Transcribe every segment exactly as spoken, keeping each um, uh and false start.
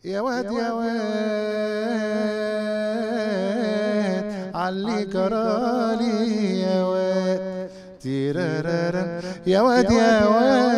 يا واد يا واد علي جرالي يا واد تيرارارا يا واد يا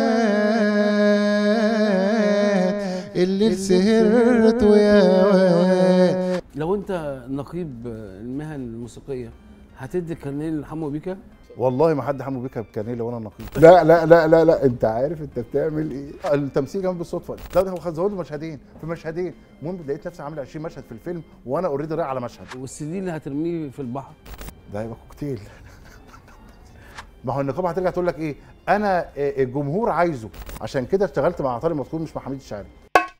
واد اللي سهرت ويا واد. لو انت نقيب المهن الموسيقيه هتدي كارنيه لحمو بيكا؟ والله ما حد حمو بيكا بكارنيه وانا نقيب. لا لا لا لا لا انت عارف انت بتعمل ايه. التمثيل كمان بالصدفه. لا ده هو خد زود مشهدين في مشهدين، المهم لقيت نفسي عامل عشرين مشهد في الفيلم وانا اوريدي رايح على مشهد. والسي دي اللي هترميه في البحر ده هيبقى كوكتيل. ما هو النقابه هترجع تقول لك ايه؟ انا الجمهور عايزه، عشان كده اشتغلت مع طارق مدخول مش مع حميد الشاعري.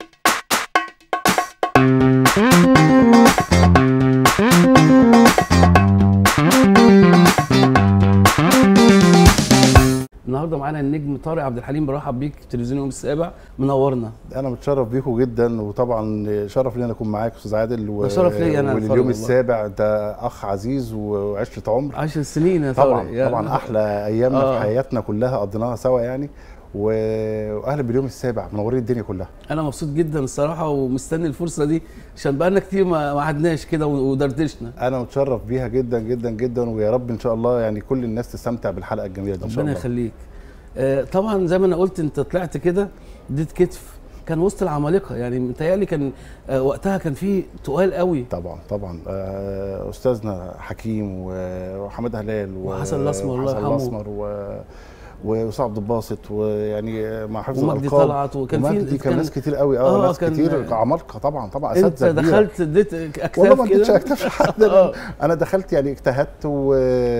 النهارده معانا النجم طارق عبد الحليم، برحب بيك في تلفزيون يوم السابع، منورنا. انا متشرف بيكم جدا، وطبعا شرف لي ان اكون معاك استاذ عادل و... ده شرف لي انا. واليوم السابع انت اخ عزيز وعشره عمر، عشر سنين يا طارق. طبعا يعني. طبعا احلى ايامنا آه. في حياتنا كلها قضيناها سوا يعني، واهلا باليوم السابع، منورين الدنيا كلها. انا مبسوط جدا الصراحه ومستني الفرصه دي عشان بقالنا كتير ما قعدناش كده ودردشنا. انا متشرف بيها جدا جدا جدا، ويا رب ان شاء الله يعني كل الناس تستمتع بالحلقه الجميله دي ان شاء الله. ربنا يخليك. آه طبعا زي ما انا قلت انت طلعت كده اديت كتف، كان وسط العمالقه يعني، متهيألي كان آه وقتها كان في تقال قوي. طبعا طبعا آه استاذنا حكيم وحماد هلال وحسن الاسمر الله يرحمه، وحسن الاسمر و وأستاذ عبد الباسط، ويعني مع حفظ الالقاب، ومجدي طلعت، وكان في كان ناس كتير قوي اه, آه ناس كتير عمالقه طبعا طبعا اساتذه. انت دخلت اديت اكتاف والله ما اديتش اكتاف لحد. انا دخلت يعني اجتهدت و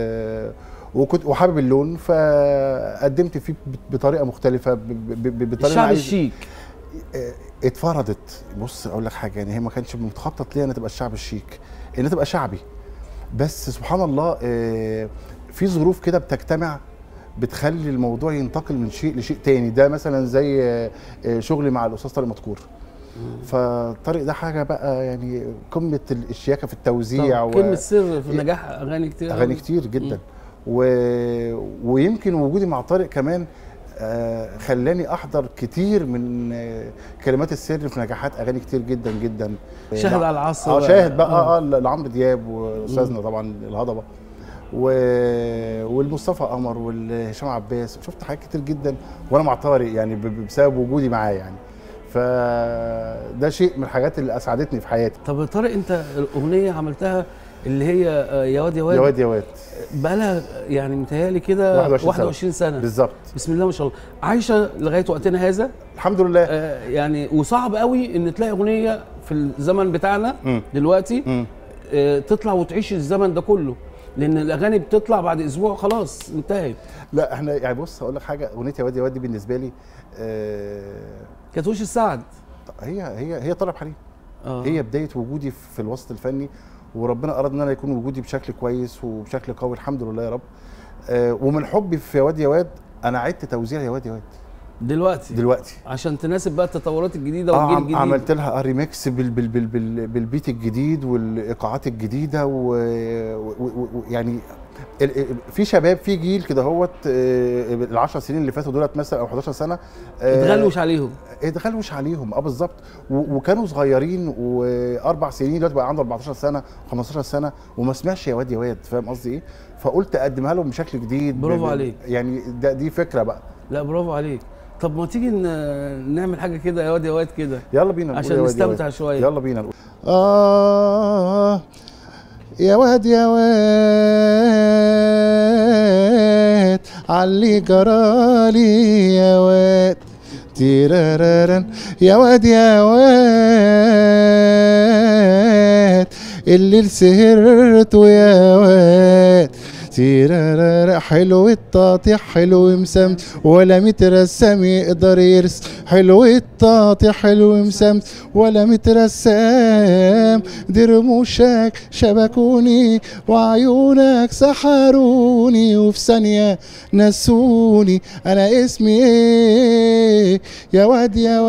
وكنت وحابب اللون فقدمت فيه بطريقه مختلفه، بطريقه الشعب الشيك اتفرضت. بص اقول لك حاجه، يعني هي ما كانش متخطط ليها ان تبقى الشعب الشيك، ان تبقى شعبي، بس سبحان الله في ظروف كده بتجتمع بتخلي الموضوع ينتقل من شيء لشيء تاني. ده مثلا زي شغلي مع الاستاذ طارق مدخول، فطارق ده حاجه بقى يعني قمه الشياكه في التوزيع و... كلمه سر في نجاح اغاني كتير اغاني كتير جدا و... ويمكن وجودي مع طارق كمان آه خلاني احضر كتير من آه كلمات السر في نجاحات اغاني كتير جدا جدا. شاهد على العصر اه شاهد بقى اه لعمرو دياب واستاذنا طبعا الهضبه و... والمصطفى قمر والهشام عباس. شفت حاجات كتير جدا وانا مع طارق يعني بسبب وجودي معاه يعني، فده شيء من الحاجات اللي اسعدتني في حياتي. طب يا طارق انت الاغنيه عملتها اللي هي يا واد يا واد يا واد يا واد بقالها يعني متهيألي كده واحد وعشرين سنه بالظبط، بسم الله ما شاء الله، عايشه لغايه وقتنا هذا الحمد لله. آه يعني وصعب قوي ان تلاقي اغنيه في الزمن بتاعنا م. دلوقتي م. آه تطلع وتعيش الزمن ده كله، لان الاغاني بتطلع بعد اسبوع خلاص انتهت. لا احنا يعني بص هقول لك حاجه، اغنيه يا واد يا واد دي بالنسبه لي آه كانت وش السعد. هي هي هي طلب حليم. آه. هي بدايه وجودي في الوسط الفني، وربنا اراد ان انا يكون وجودي بشكل كويس وبشكل قوي الحمد لله يا رب. آه ومن حبي في يا واد يا واد انا عدت توزيع يا واد يا واد دلوقتي دلوقتي عشان تناسب بقى التطورات الجديده والجيل آه الجديد. عملت لها ريميكس بال بال بال بال بالبيت الجديد والايقاعات الجديده، ويعني في شباب في جيل كده هوت ال عشر سنين اللي فاتوا دولت مثلا او حداشر سنه اتغلوش عليهم اتغلوش عليهم اه بالظبط، وكانوا صغيرين واربع سنين دلوقتي بقى عنده اربعتاشر سنه وخمستاشر سنه وما سمعش يا واد يا واد، فاهم قصدي ايه؟ فقلت اقدمها لهم بشكل جديد. برافو عليك. يعني ده دي فكره بقى. لا برافو عليك. طب ما تيجي نعمل حاجه كده يا واد يا واد كده، يلا بينا عشان نستمتع شويه. يلا بينا نقول اه يا واد يا واد علي جرالي يا واد تيرارارن يا واد يا واد الليل سهرت ويا واد تيرارارا حلو التقطيع حلو مسمت ولا مترسم يقدر يرسم، حلو التقطيع حلو مسمت ولا مترسم، دي رموشك شبكوني وعيونك سحروني وفي ثانية نسوني انا اسمي ايه يا واد يا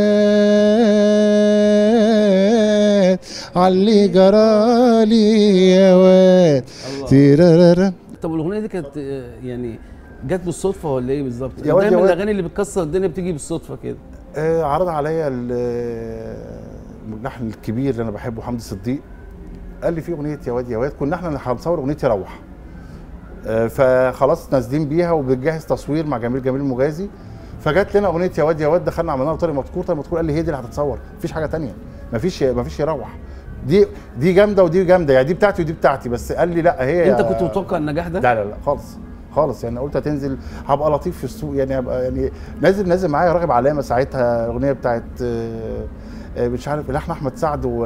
واد علي جرالي يا واد تيرارارا. طب الاغنيه دي كانت يعني جت بالصدفه ولا ايه بالظبط؟ دايما الاغاني اللي بتكسر الدنيا بتيجي بالصدفه كده. آه عرض عليا اللحن الكبير اللي انا بحبه حمدي صديق، قال لي في اغنيه يا واد يا واد، كنا احنا هنصور اغنيه يروح. آه، فخلاص نازلين بيها وبنجهز تصوير مع جميل جميل المغازي، فجت لنا اغنيه يا واد يا واد، دخلنا عملناها بطريقه مذكور. طيب مذكور قال لي هي دي اللي هتتصور، مفيش حاجه ثانيه، مفيش مفيش يروح. دي دي جامده ودي جامده، يعني دي بتاعتي ودي بتاعتي، بس قال لي لا هي. انت كنت متوقع النجاح ده؟ لا لا لا خالص خالص، يعني قلت هتنزل هبقى لطيف في السوق، يعني هبقى يعني نازل نازل معايا راغب علامه ساعتها، الاغنيه بتاعت آه، آه، مش عارف لحن احمد سعد و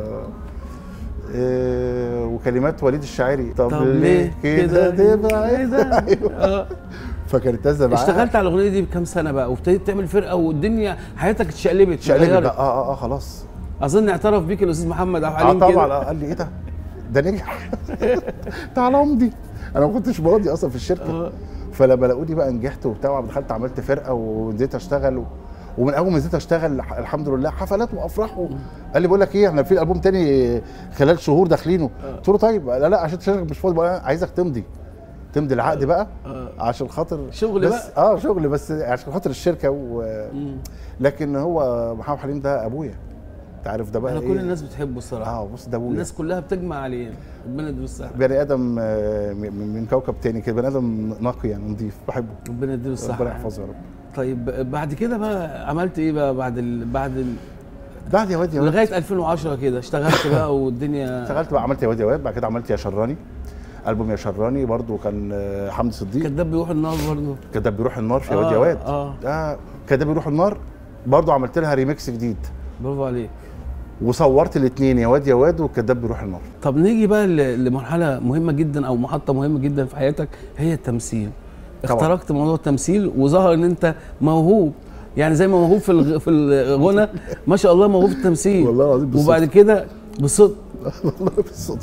آه، وكلمات وليد الشاعري. طب ليه كده تبعد؟ ايوه فكانت نازله معايا. اشتغلت على الاغنيه دي بكام سنه بقى وابتديت تعمل فرقه والدنيا حياتك اتشقلبت اتشقلبت بقى. اه اه اه خلاص. اظن اعترف بيك الاستاذ محمد عبد الحليم اه كده. طبعا. آه قال لي ايه ده؟ ده نجح. تعالى امضي. انا ما كنتش ماضي اصلا في الشركه. آه. فلما لقوني بقى نجحت وبتاع، دخلت عملت فرقه ونزلت اشتغل و... ومن اول ما نزلت اشتغل الحمد لله حفلات وافراح و... قال لي بقول لك ايه، احنا في البوم تاني خلال شهور داخلينه. قلت له طيب. لا لا عشان تشتغل مش فاضي بقى، عايزك تمضي تمضي العقد بقى عشان خاطر شغل بس بقى. اه شغل بس عشان خاطر الشركه و... لكن هو محمد حليم ده ابويا، انت عارف ده بقى انا ايه. كل الناس بتحبه الصراحه. اه بص ده ابويا، الناس كلها بتجمع عليه، ربنا يديله الصحه. بني ادم آه، من من كوكب تاني كده، بني ادم نقي يعني نظيف، بحبه. ربنا يديله الصحه. ربنا يحفظه يا رب. طيب بعد كده بقى عملت ايه بقى بعد ال... بعد ال... بعد يا واد يا واد لغايه ألفين وعشرة كده اشتغلت بقى والدنيا اشتغلت بقى، عملت يا واد يا واد، بعد كده عملت يا شراني، البوم يا شراني برضو كان آه، حمدي صديق. كداب بيروح النار برضه. كداب بيروح النار في يا آه واد يا واد. اه ده كداب بيروح النار برضو عملت لها ريميكس جديد، برافو عليك. وصورت الاثنين يا واد يا واد وكداب بيروح النار. طب نيجي بقى ل- لمرحله مهمه جدا او محطه مهمه جدا في حياتك، هي التمثيل. طبعا. اخترقت موضوع التمثيل وظهر ان انت موهوب، يعني زي ما موهوب في الغ... في الغنى ما شاء الله موهوب في التمثيل. والله العظيم بالصدفة. وبعد كده بالصدفه. والله بالصدفه.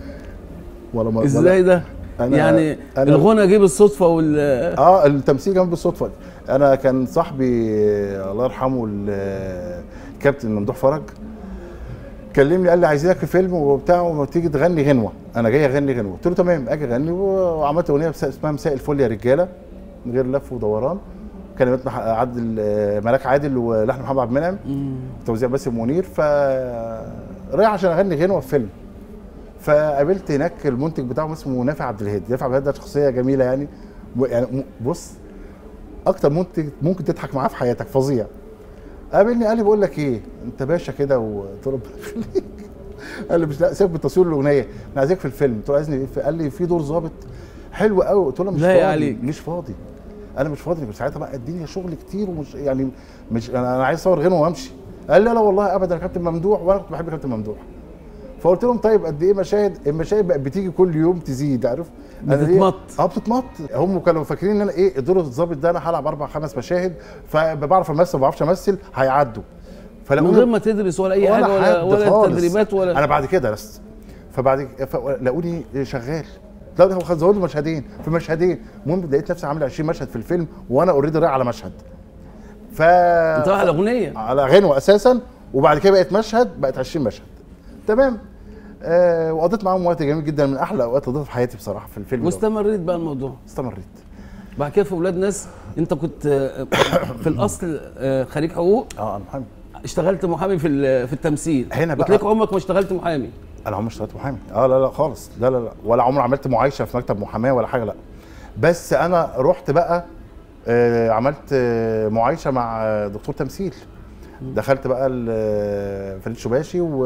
ولا ما ازاي ده؟ أنا يعني أنا الغنى جه بالصدفه وال اه التمثيل كمان بالصدفه. انا كان صاحبي الله يرحمه ال- الكابتن ممدوح فرج كلمني قال لي عايزينك في فيلم وبتاع وتيجي تغني غنوه، انا جاي اغني غنوه. قلت له تمام اجي اغني، وعملت اغنيه بس- اسمها مساء الفل يا رجاله من غير لف ودوران، كلمات مح- عادل آه، ملاك عادل ولحن محمد عبد المنعم، توزيع باسم منير. ف رايح عشان اغني غنوه في فيلم، فقابلت هناك المنتج بتاعهم اسمه نافع عبد الهادي. نافع عبد الهادي ده شخصيه جميله يعني، م- يعني م- بص اكتر منتج ممكن تضحك معاه في حياتك، فظيع. قابلني قال لي بقول لك ايه انت باشا كده، وقلت له ربنا يخليك. قال لي مش لا سيبك من تصوير الاغنيه، انا عايزك في الفيلم. قلت له عايزني إيه؟ قال لي في دور ظابط حلو قوي. قلت له مش لا فاضي يا عليك. مش فاضي انا مش فاضي، بس ساعتها بقى الدنيا شغل كتير ومش يعني مش انا أنا عايز اصور غنوه وامشي. قال لي لا والله ابدا يا كابتن ممدوح، وانا كنت بحب كابتن ممدوح. فقلت لهم طيب قد ايه مشاهد؟ المشاهد بقت بتيجي كل يوم تزيد، عارف أنا ليه؟ بتتمط. اه بتتمط. هم كانوا فاكرين ان انا ايه دور الظابط ده انا هلعب اربع خمس مشاهد فبعرف امثل ما بعرفش امثل هيعدوا. من غير ما تدرس ولا اي حاجه ولا ولا تدريبات ولا. انا بعد كده درست، فبعد لقوني شغال. لا هو خد له مشهدين في مشهدين، المهم لقيت نفسي عامل عشرين مشهد في الفيلم وانا اوريدي رايح على مشهد. ف انت رايح على اغنيه على غنوه اساسا، وبعد كده بقت مشهد، بقت عشرين مشهد. تمام. آه وقضيت معاهم وقت جميل جدا، من احلى اوقات قضيتها في حياتي بصراحه في الفيلم. واستمريت بقى الموضوع. استمريت. بعد كده في ولاد ناس انت كنت آه، في الاصل آه، خريج حقوق. اه انا محامي. اشتغلت محامي في ال- في التمثيل. هنا بقى- قلت لك عمرك ما اشتغلت محامي. انا عمري اشتغلت محامي. اه لا لا خالص، لا لا لا، ولا عمري عملت معايشه في مكتب محاماه ولا حاجه، لا. بس انا رحت بقى آه عملت آه معايشه مع آه، دكتور تمثيل. دخلت بقى ال- آه، فريد شباشي و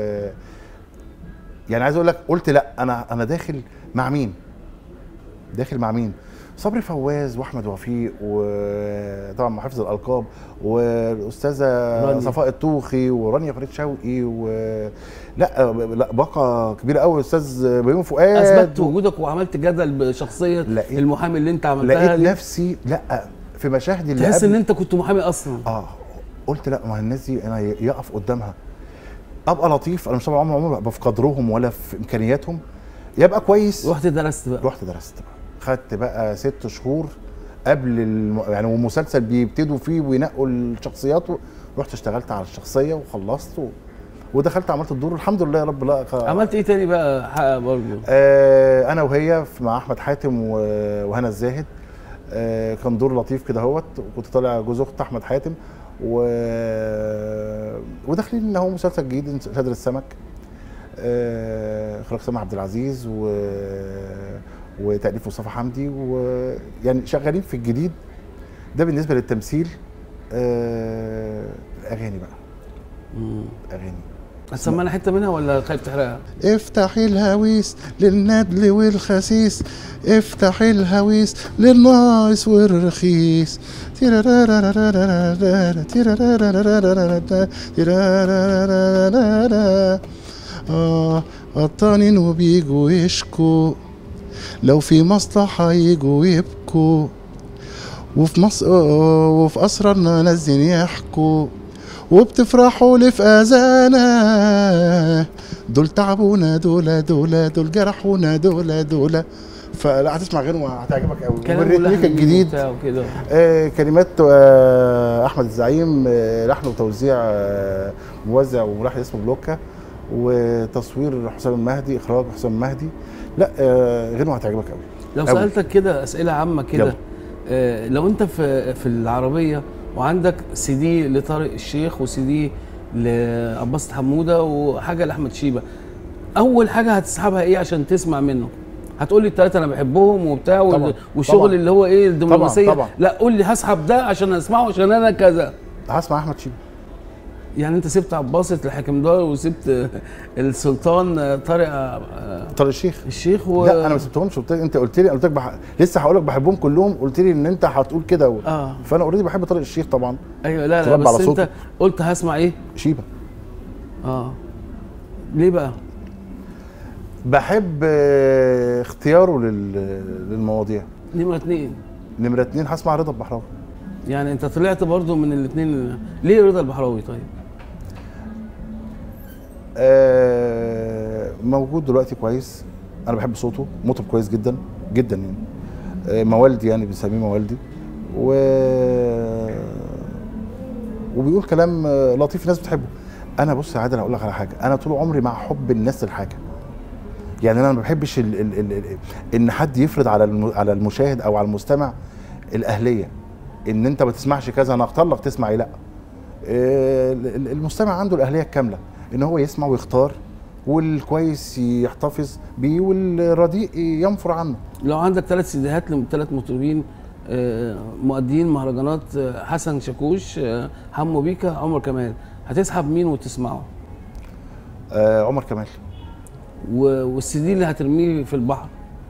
يعني عايز اقول لك قلت لا انا انا داخل مع مين؟ داخل مع مين؟ صبري فواز واحمد وفيق وطبعا محافظ الالقاب والاستاذه رانيا. صفاء الطوخي ورانيا فريد شوقي و لا لا باقه كبيره قوي، الاستاذ بيومي فؤاد. اثبتت وجودك وعملت جدل بشخصيه لقيت- المحامي اللي انت عملتها لقيت دي. نفسي لا في مشاهد اللي تحس قبل- ان انت كنت محامي اصلا. اه قلت لا ما الناس دي انا يقف قدامها ابقى لطيف، انا مش طبعا عمري عمري ابقى في قدرهم ولا في امكانياتهم، يبقى كويس. رحت درست بقى. رحت درست بقى، خدت بقى ست شهور قبل الم... يعني والمسلسل بيبتدوا فيه وينقوا الشخصيات و... رحت اشتغلت على الشخصيه وخلصت و... ودخلت عملت الدور الحمد لله يا رب. لا خ... عملت ايه تاني بقى حق برضه؟ آه انا وهي في- مع احمد حاتم و... وهنا الزاهد. آه كان دور لطيف كده اهوت، وكنت طالع جوز اخت احمد حاتم، و... وداخلين ان هو مسلسل جديد شادر السمك، اخراج سامح عبد العزيز و... وتأليف مصطفى حمدي، ويعني شغالين في الجديد ده. بالنسبه للتمثيل آه... الاغاني بقى، مم. اغاني هتسمعنا حته منها ولا خايف تحرقها؟ افتحي الهويس للندل والخسيس، افتحي الهويس للناقص والرخيص، اه غطانين وبيجوا يشكوا، لو في مصلحة يجوا يبكوا، وفي مصر وفي أسرارنا نازلين يحكوا، وبتفرحوا لي في اذانا، دول تعبونا، دول دول دول جرحونا، دول دول. فلا هتسمع غنوه هتعجبك قوي. والريتميك الجديد آه كلمات آه احمد الزعيم، آه لحن وتوزيع آه موزع وملحن اسمه بلوكا، وتصوير حسام المهدي، اخراج حسام المهدي. لا آه غنوه هتعجبك قوي. لو أوي. سالتك كده اسئله عامه كده، آه لو انت في في العربيه وعندك سي دي لطارق الشيخ وسي دي لعباس حموده وحاجه لاحمد شيبه، اول حاجه هتسحبها ايه عشان تسمع منه؟ هتقول لي الثلاثه انا بحبهم وبتاع طبعًا. والشغل طبعًا. اللي هو ايه الدبلوماسيه طبعًا. طبعًا. لا قول لي هسحب ده عشان اسمعه عشان انا كذا. هسمع احمد شيبه. يعني انت سبت عباسة الحكمدار وسبت السلطان طارق طارق الشيخ الشيخ و... لا انا ما سبتهمش. قلت انت قلت لي قلت لك بح... لسه هقول لك بحبهم كلهم، قلت لي ان انت هتقول كده و... اه فانا اوريدي بحب طارق الشيخ طبعا. ايوه لا لا بس انت قلت هسمع ايه؟ شيبه. اه ليه بقى؟ بحب اختياره لل... للمواضيع. نمره اتنين نمره اتنين هسمع رضا البحراوي. يعني انت طلعت برضو من الاثنين. ليه رضا البحراوي طيب؟ آه موجود دلوقتي كويس، انا بحب صوته، مطرب كويس جدا جدا يعني. آه موالدي يعني بنسميه موالدي، و وبيقول كلام لطيف الناس بتحبه. انا بص يا عادل هقول لك على حاجه، انا طول عمري مع حب الناس للحاجه. يعني انا ما بحبش ال ال ال ال ان حد يفرض على على المشاهد او على المستمع الاهليه، ان انت ما تسمعش كذا انا اختار لك تسمع ايه. لا آه المستمع عنده الاهليه الكامله ان هو يسمع ويختار، والكويس يحتفظ بيه والرديء ينفر عنه. لو عندك ثلاث سيديهات لثلاث مطربين مؤديين مهرجانات، حسن شاكوش، حمو بيكا، عمر كمال، هتسحب مين وتسمعه؟ آه عمر كمال. والسي دي اللي هترميه في البحر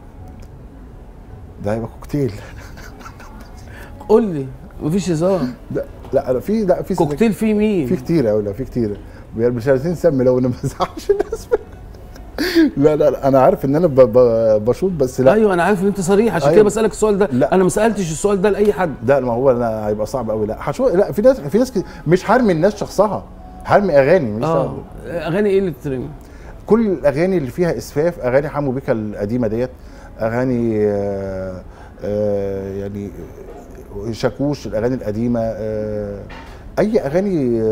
ده هيبقى كوكتيل. قول لي مفيش هزار. لا لا في لا في كوكتيل فيه مين؟ في كتير قوي. لا في كتير مش عايزين نسمي لو انا ما ازعلش الناس. لا لا لا انا عارف ان انا بشوط بس لا. ايوه انا عارف ان انت صريح عشان أيوة. كده بسالك السؤال ده. لا. انا ما سالتش السؤال ده لاي حد. لا ما هو لا هيبقى صعب قوي. لا هشو لا في ناس في ناس مش هرمي الناس شخصها، هرمي اغاني. مش اه اغاني ايه اللي بترمي؟ كل الاغاني اللي فيها اسفاف، اغاني حمو بيكا القديمه ديت، اغاني آآ آآ يعني شاكوش الاغاني القديمه، اي اغاني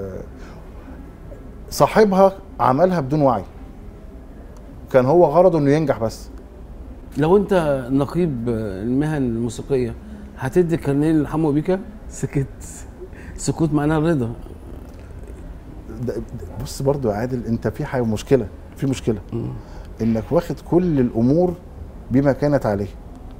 صاحبها عملها بدون وعي، كان هو غرضه انه ينجح بس. لو انت نقيب المهن الموسيقيه هتدي الكارنيه لحمو بيكا؟ سكت. سكوت معناه الرضا. بص برضو يا عادل انت في حاجه مشكله في مشكله م. انك واخد كل الامور بما كانت عليه.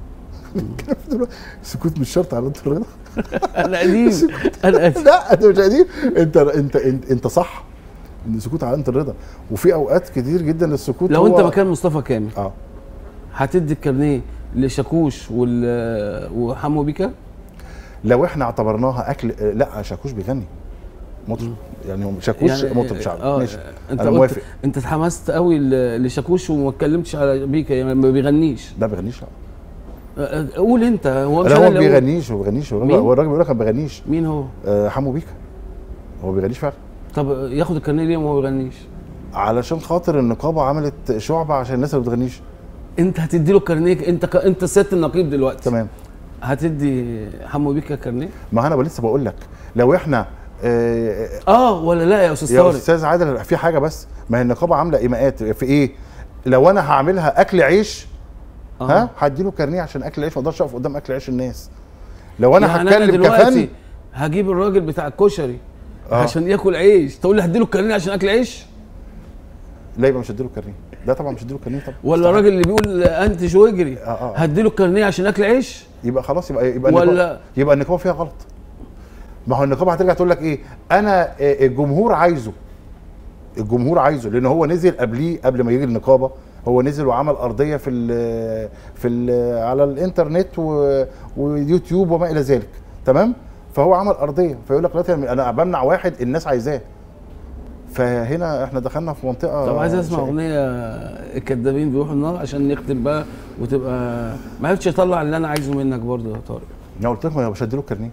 سكوت مش شرط على انت الرضا. انا قديم انا قديم. لا انت مش قديم، انت انت انت, انت صح ان السكوت على انت الرضا، وفي اوقات كتير جدا السكوت. لو انت مكان مصطفى كامل اه هتدي الكارنيه لشاكوش وال وحمو بيكا؟ لو احنا اعتبرناها اكل، لا شاكوش بيغني مطرب يعني، شاكوش يعني مطرب شعبي. آه ماشي انت انا موافق. انت اتحمست قوي لشاكوش وما اتكلمتش على بيكا، يعني ما بيغنيش. لا بيغنيش. لا قول انت. هو مش لا هو ما بيغنيش. هو ما بيغنيش. هو الراجل بيقول لك ما بيغنيش. مين هو؟ آه حمو بيكا. هو ما بيغنيش فعلا. طب ياخد الكارنيه ليه وما بيغنيش؟ علشان خاطر النقابه عملت شعبه عشان الناس اللي ما بتغنيش. انت هتدي له الكارنيه؟ انت ك... انت سياده النقيب دلوقتي. تمام. هتدي حمو بيكا كارنيه؟ ما انا لسه بقول لك لو احنا اه, آه ولا لا يا استاذ طارق؟ يا استاذ عادل في حاجه بس، ما هي النقابه عامله ايماءات في ايه؟ لو انا هعملها اكل عيش آه. ها هدي له كارنيه عشان اكل العيش، ما اقدرش اقف قدام اكل عيش الناس. لو انا يعني هتكلم أنا كفن هجيب الراجل بتاع الكشري آه. عشان ياكل عيش، تقول لي هديله الكارنيه عشان اكل عيش؟ لا يبقى مش هديله الكارنيه، لا طبعا مش هديله الكارنيه طبعا. ولا الراجل اللي بيقول انتج واجري آه آه. هديله الكارنيه عشان اكل عيش؟ يبقى خلاص، يبقى يبقى ولا النقابة يبقى النقابه فيها غلط. ما هو النقابه هترجع تقول لك ايه؟ انا الجمهور عايزه، الجمهور عايزه، لان هو نزل قبليه، قبل ما يجي النقابه هو نزل وعمل ارضيه في ال في ال على الانترنت ويوتيوب وما الى ذلك، تمام؟ فهو عمل ارضيه، فيقول لك دلوقتي انا بمنع واحد الناس عايزاه. فهنا احنا دخلنا في منطقه. طب عايز اسمع اغنيه الكدابين بيروحوا النار عشان نختم بقى، وتبقى ما عرفتش اطلع اللي انا عايزه منك برضه يا طارق. انا قلت لكم انا مش هديله الكارنيه.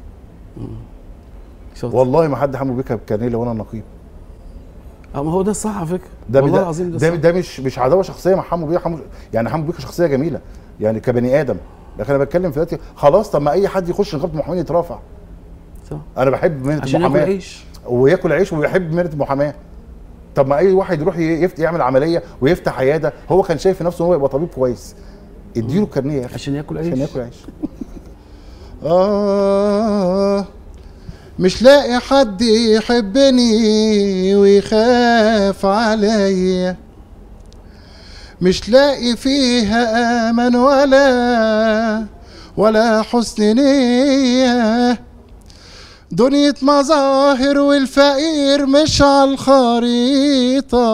والله ما حد حمل بيك بالكارنيه لو انا النقيب. اه ما هو ده الصح على فكره، ده والله ده العظيم ده ده, صح. ده مش مش عداوه شخصيه مع حمو بيك، حمو يعني حمو بيك شخصيه جميله يعني كبني ادم، لكن انا بتكلم في دلوقتي خلاص. طب ما اي حد يخش نقابه المحامين يترافع. صح. انا بحب مهنه عشان المحاماه ياكل عيش وياكل عيش ويحب مهنه المحاماه. طب ما اي واحد يروح يفت يعمل عمليه ويفتح عياده، هو كان شايف في نفسه ان هو يبقى طبيب كويس، اديله الكارنيه يا اخي عشان ياكل عيش، عشان ياكل عيش. آه مش لاقي حد يحبني ويخاف عليا، مش لاقي فيها امل ولا ولا حسن نية، دنيا مظاهر والفقير مش على الخريطة.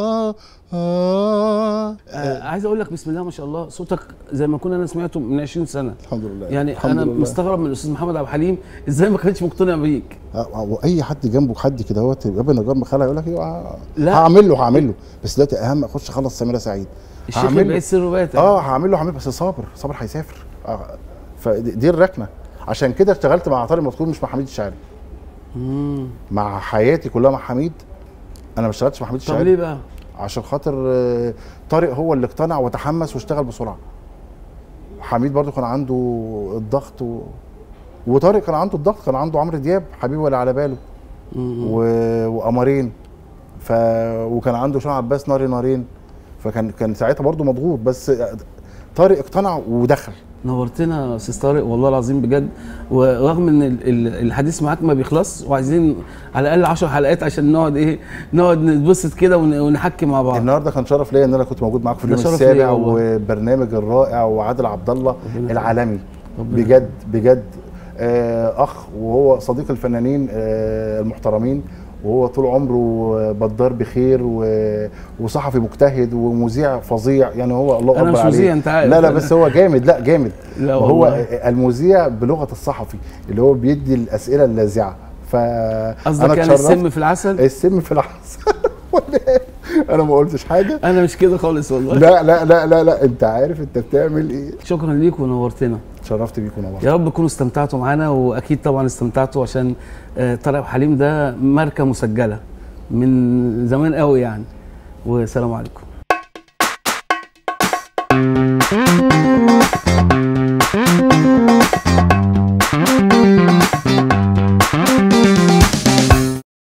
آه. آه عايز اقول لك بسم الله ما شاء الله، صوتك زي ما كنا انا سمعته من عشرين سنه. الحمد لله. يعني الحمد انا لله. مستغرب من الاستاذ محمد عبد الحليم ازاي ما كانش مقتنع بيك. واي حد جنبه حد كده اهوت يا ابني نجار مخالع يقول لك لا هعمل له هعمل له بس دلوقتي اهم اخش اخلص سميرة سعيد. الشيخ اللي بعيد سره باتع. اه هعمل له هعمل بس صابر صابر هيسافر. آه فدي الركنه، عشان كده اشتغلت مع طارق مدخول مش مع حميد الشاعري. امم مع حياتي كلها مع حميد، انا ما اشتغلتش مع حميد الشاعري. طب ليه بقى؟ عشان خاطر طارق هو اللي اقتنع وتحمس واشتغل بسرعه. حميد برضو كان عنده الضغط و... وطارق كان عنده الضغط، كان عنده عمرو دياب حبيبي ولا على باله و... وقمرين، ف... وكان عنده هشام عباس ناري نارين، فكان كان ساعتها برضو مضغوط، بس طارق اقتنع ودخل. نورتنا يا استاذ طارق والله العظيم بجد، ورغم ان الحديث معاك ما بيخلص وعايزين على الاقل عشر حلقات عشان نقعد ايه نقعد نتبسط كده ونحكي مع بعض. النهارده كان شرف ليا ان انا كنت موجود معاكم في اليوم السابع وبرنامج الرائع وعادل عبد الله العالمي بجد بجد آه اخ، وهو صديق الفنانين آه المحترمين، وهو طول عمره بدار بخير وصحفي مجتهد ومذيع فظيع، يعني هو الله اكبر عليه. انا مش مذيع انت عارف. لا لا بس هو جامد، لا جامد. لا هو المذيع بلغه الصحفي اللي هو بيدي الاسئله اللاذعه. ف قصدك يعني السم في العسل؟ السم في العسل ولا انا ما قلتش حاجه، انا مش كده خالص والله. لا لا لا لا لا انت عارف انت بتعمل ايه. شكرا ليك ونورتنا. اتشرفت بيك ونورت. يا رب تكونوا استمتعتوا معانا، واكيد طبعا استمتعتوا عشان طارق عبد الحليم ده ماركه مسجله من زمان قوي يعني. والسلام عليكم.